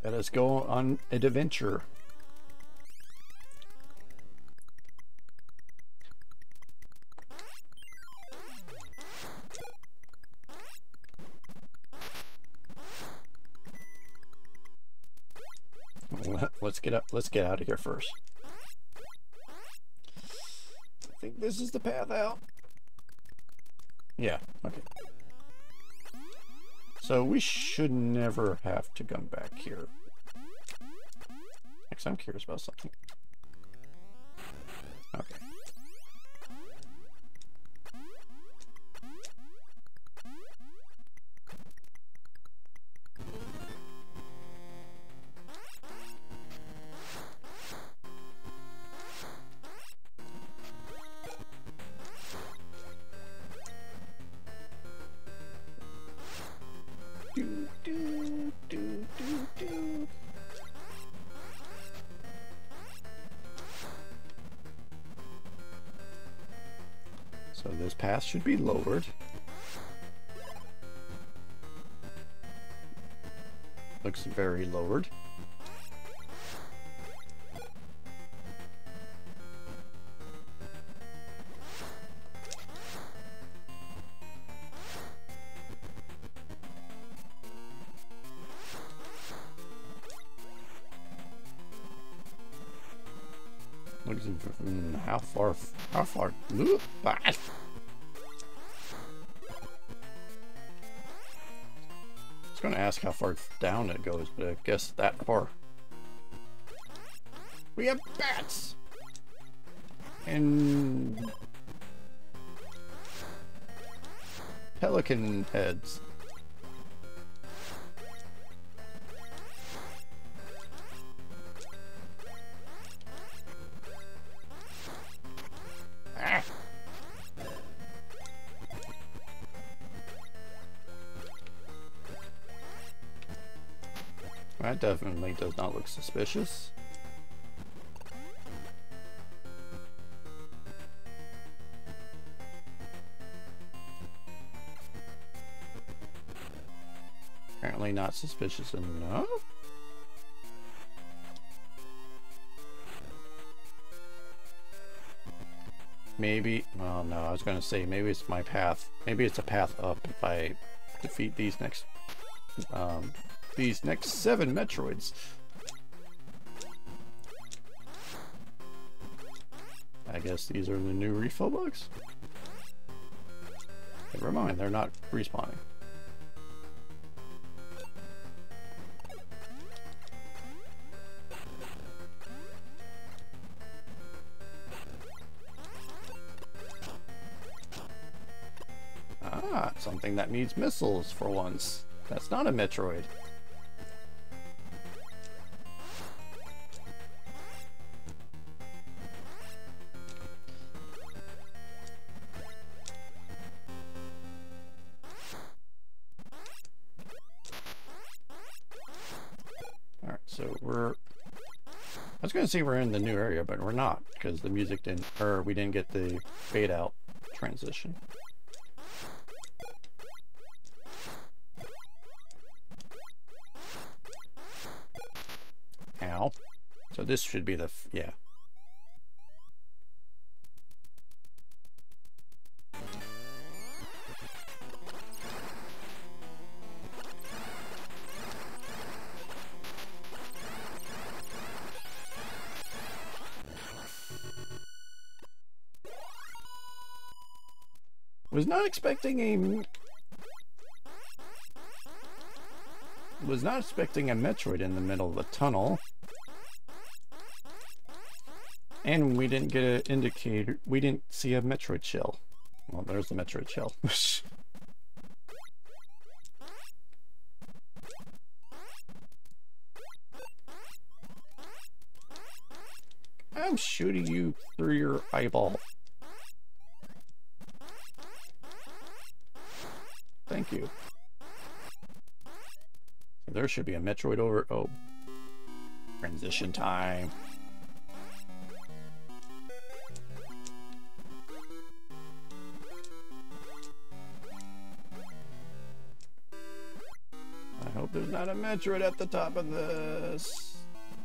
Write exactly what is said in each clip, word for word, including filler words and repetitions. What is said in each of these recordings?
Let us go on an adventure. Let's get up. Let's get out of here first. I think this is the path out. Yeah. Okay. So we should never have to come back here. Next, I'm curious about something. Okay. Do, do, do, do, do. So this path should be lowered. Looks very lowered. Looks mm, how far? How far? Ooh, ah. I was going to ask how far down it goes, but I guess that far. We have bats and pelican heads. That definitely does not look suspicious. Apparently not suspicious enough. Maybe, well no, I was going to say maybe it's my path. Maybe it's a path up if I defeat these next um, these next seven Metroids. I guess these are the new refill bugs. Never mind, they're not respawning. Ah, something that needs missiles for once. That's not a Metroid. Alright, so we're... I was going to say we're in the new area, but we're not, because the music didn't... or we didn't get the fade out transition. Ow. So this should be the... F yeah. Was not expecting a... Was not expecting a Metroid in the middle of the tunnel. And we didn't get an indicator. We didn't see a Metroid shell. Well, there's the Metroid shell. I'm shooting you through your eyeball. Thank you. There should be a Metroid over... Oh. Transition time. I hope hope there's not a Metroid at the top of this.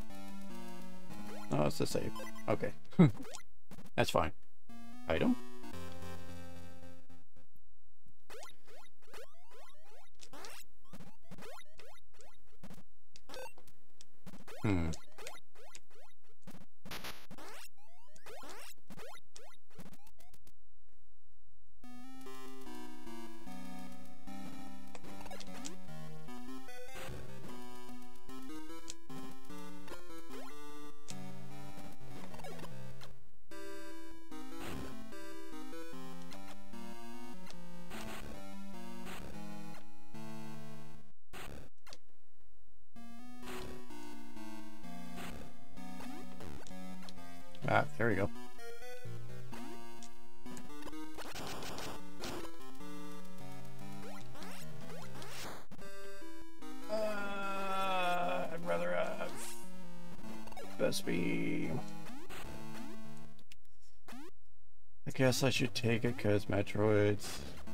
Oh, it's the save. Okay. That's fine. Item? Hmm. Ah, there we go. Uh, I'd rather have best beam. I guess I should take it because Metroids.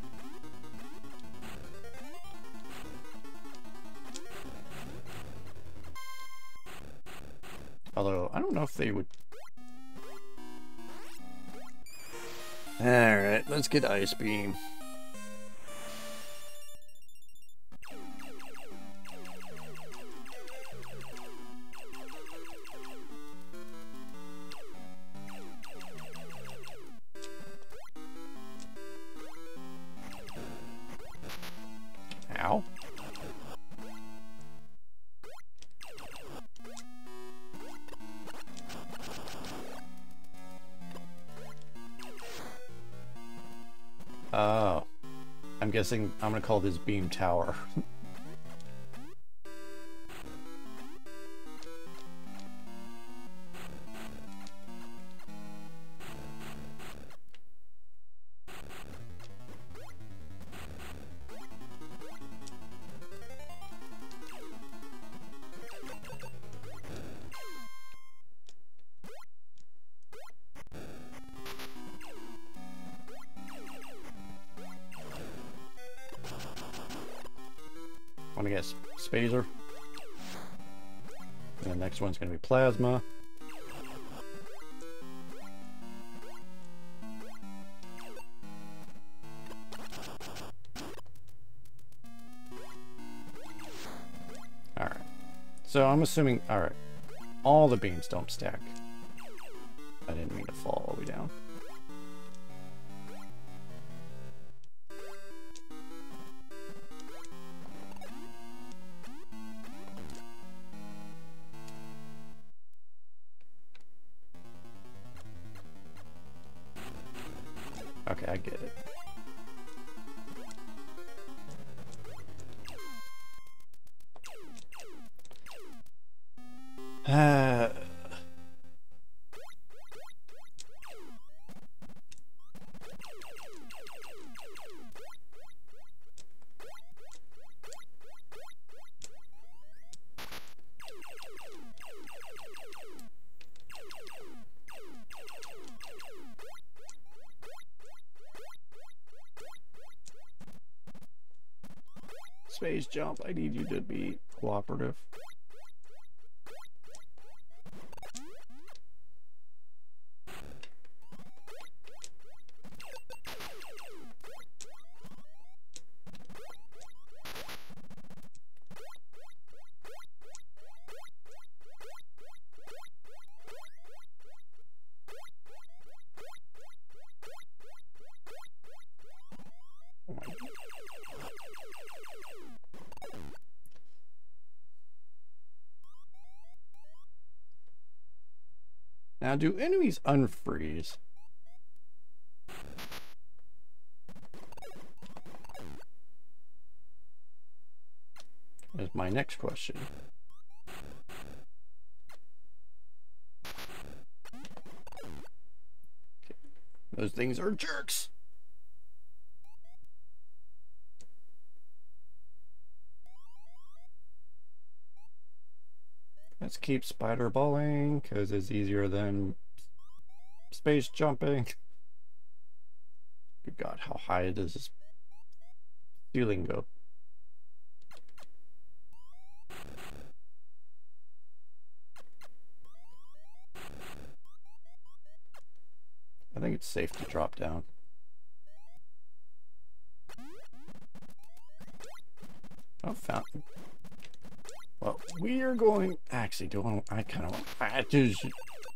Although, I don't know if they would... Alright, let's get Ice Beam. Ow. Oh. I'm guessing I'm gonna call this Beam Tower. Want to guess Spazer. And the next one's going to be Plasma. Alright. So I'm assuming, alright, all the beams don't stack. I didn't mean to fall all the way down. Okay, I get it. Uh, Space Jump, I need you to be cooperative. Oh my God. Now, do enemies unfreeze? Is my next question. Okay. Those things are jerks. Let's keep spider balling because it's easier than space jumping. Good God, how high does this ceiling go? think it's safe to drop down. Oh, fountain. Well, we are going... Actually, do I, I kind of want... I just...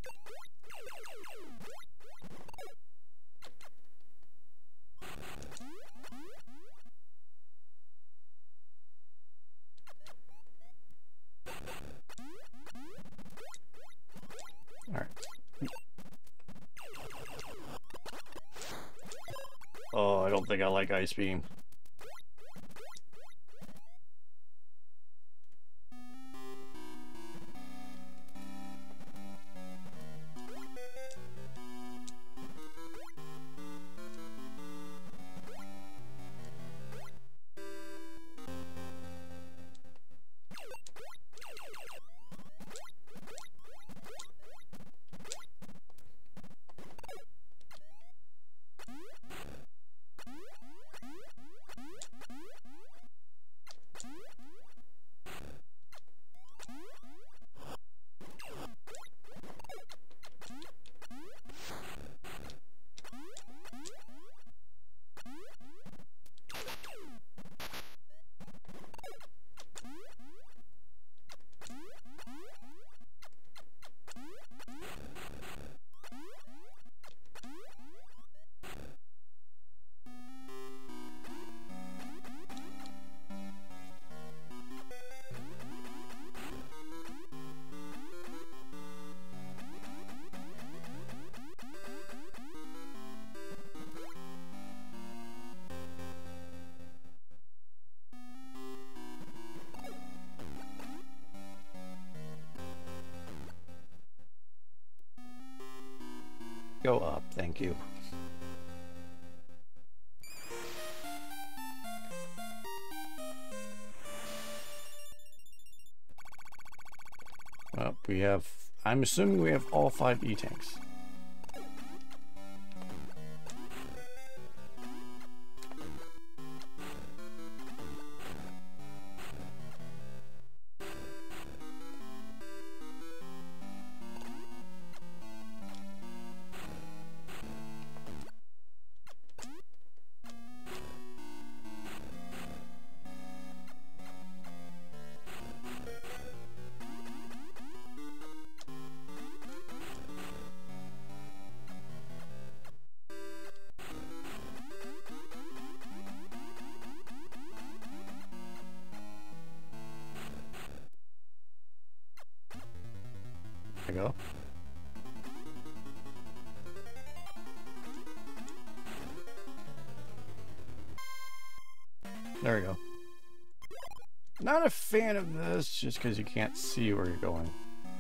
Alright. Oh, I don't think I like Ice Beam. Go up, thank you. Well, we have... I'm assuming we have all five E-tanks. There we go. There we go. Not a fan of this just because you can't see where you're going.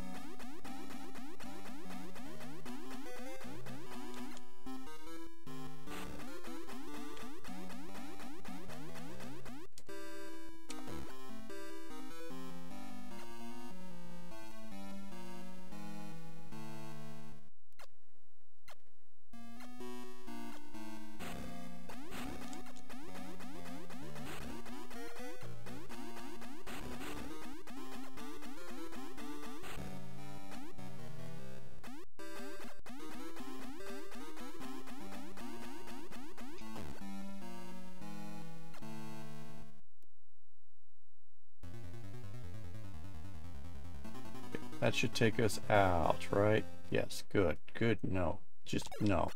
That should take us out, right? Yes, good, good, no. Just no.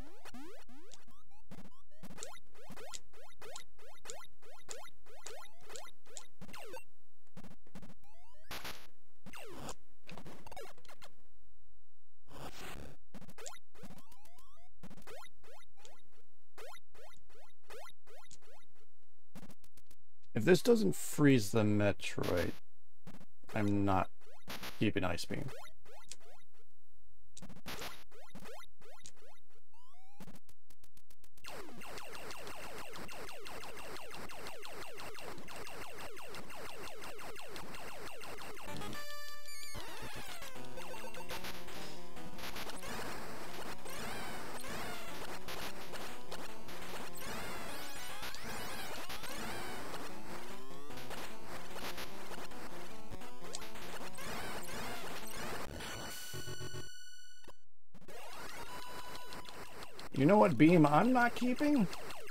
If this doesn't freeze the Metroid, I'm not keeping Ice Beam. You know what beam I'm not keeping?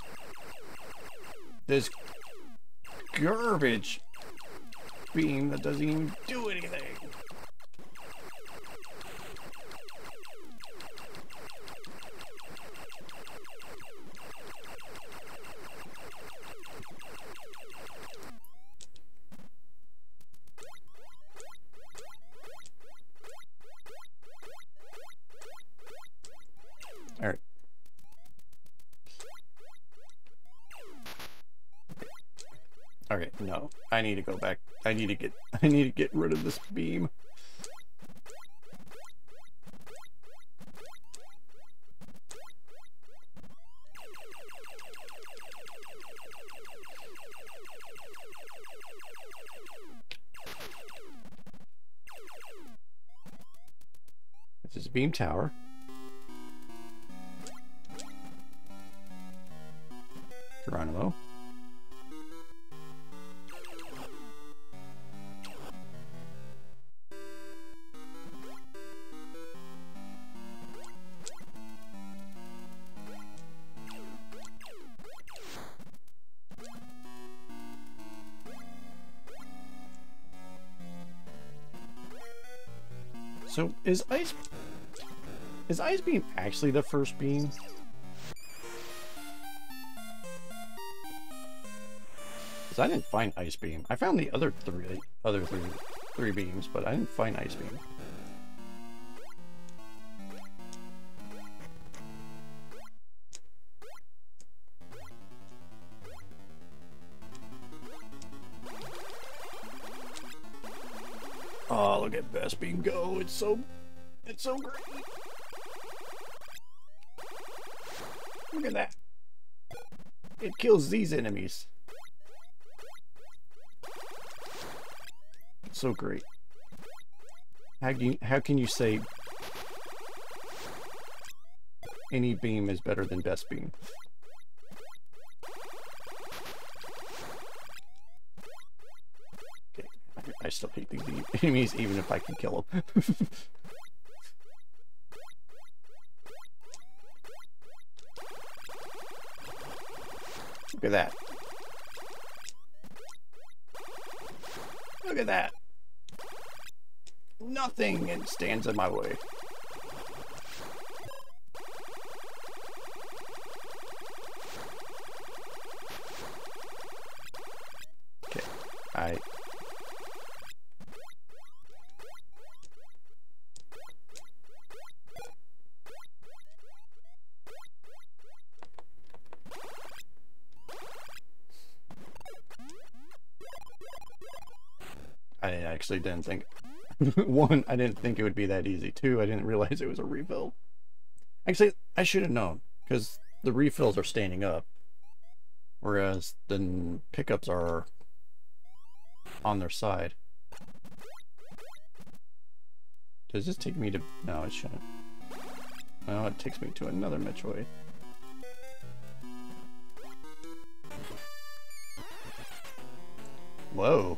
This garbage beam that doesn't even do anything. Alright. Okay, no. I need to go back. I need to get I need to get rid of this beam. This is beam tower. Geronimo. So is ice is ice beam actually the first beam? Because I didn't find ice beam. I found the other three other three three beams, but I didn't find ice beam. Oh, look at Best Beam go. It's so, it's so great. Look at that. It kills these enemies. It's so great. How can you, how can you say any beam is better than Best Beam? I still hate these enemies, even if I can kill them. Look at that. Look at that. Nothing and stands in my way. Okay, I... I actually didn't think... One, I didn't think it would be that easy. Two, I didn't realize it was a refill. Actually, I should have known, because the refills are standing up, whereas the pickups are on their side. Does this take me to... No, it shouldn't. No, it takes me to another Metroid. Whoa.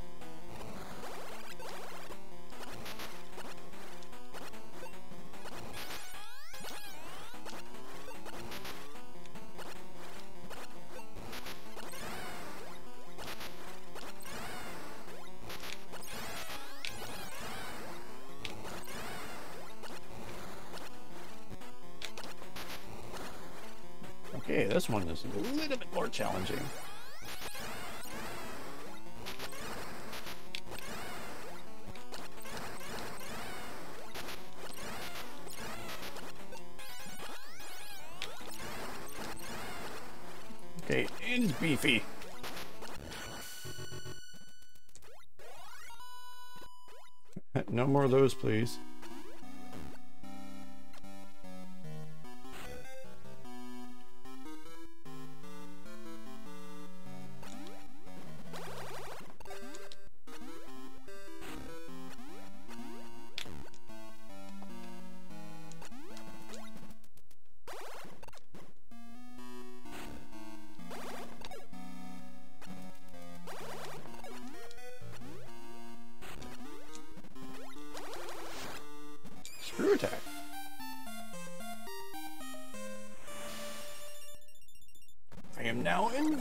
Okay, this one is a little bit more challenging. Okay, and beefy. No more of those, please.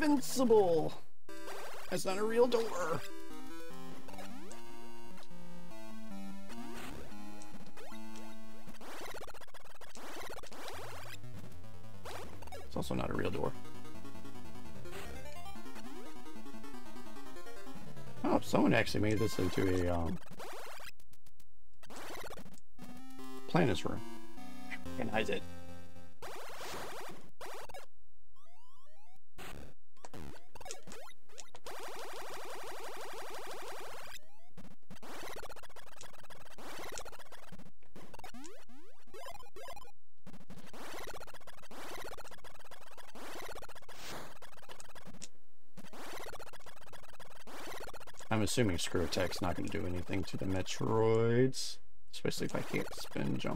invincible. That's not a real door. It's also not a real door. Oh, someone actually made this into a um, planet's room. I recognize it. I'm assuming screw attack's not going to do anything to the Metroids, especially if I can't spin jump.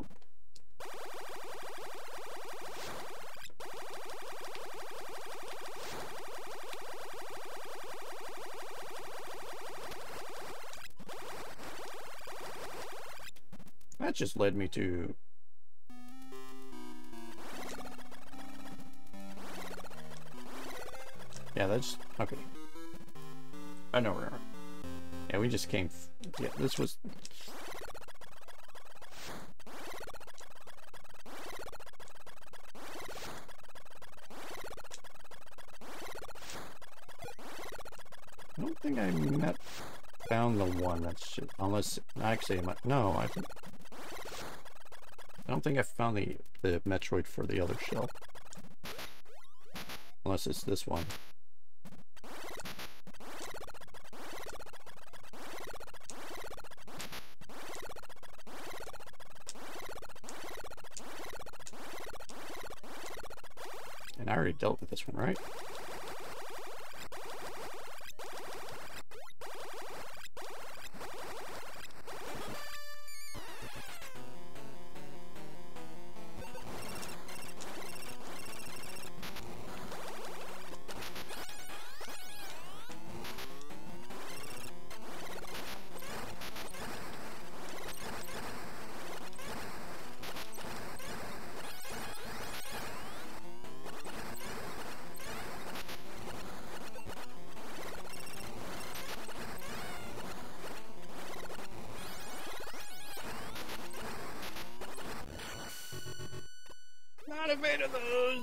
That just led me to... Yeah, that's... okay. I know where. Yeah, we just came... F yeah, this was... I don't think I met... found the one that's... Just, unless... Actually, my, no, I think... I don't think I found the, the Metroid for the other shell. Unless it's this one. And I already dealt with this one, right? Not a fan of those!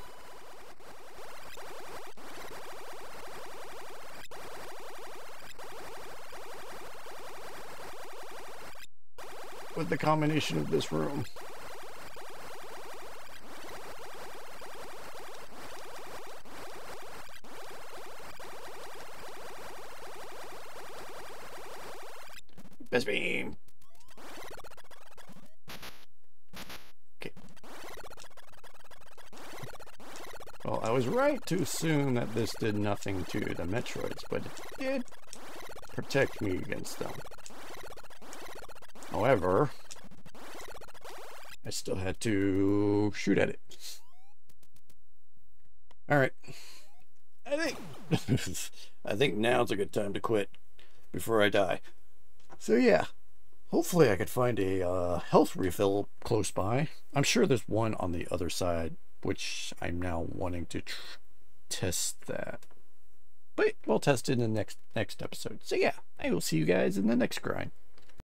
With the combination of this room. Best beam! Well, I was right to assume that this did nothing to the Metroids, but it did protect me against them. However, I still had to shoot at it. Alright. I think I think now's a good time to quit before I die. So yeah, hopefully I could find a uh, health refill close by. I'm sure there's one on the other side, which I'm now wanting to tr test that. But we'll test it in the next next episode. So yeah, I will see you guys in the next grind.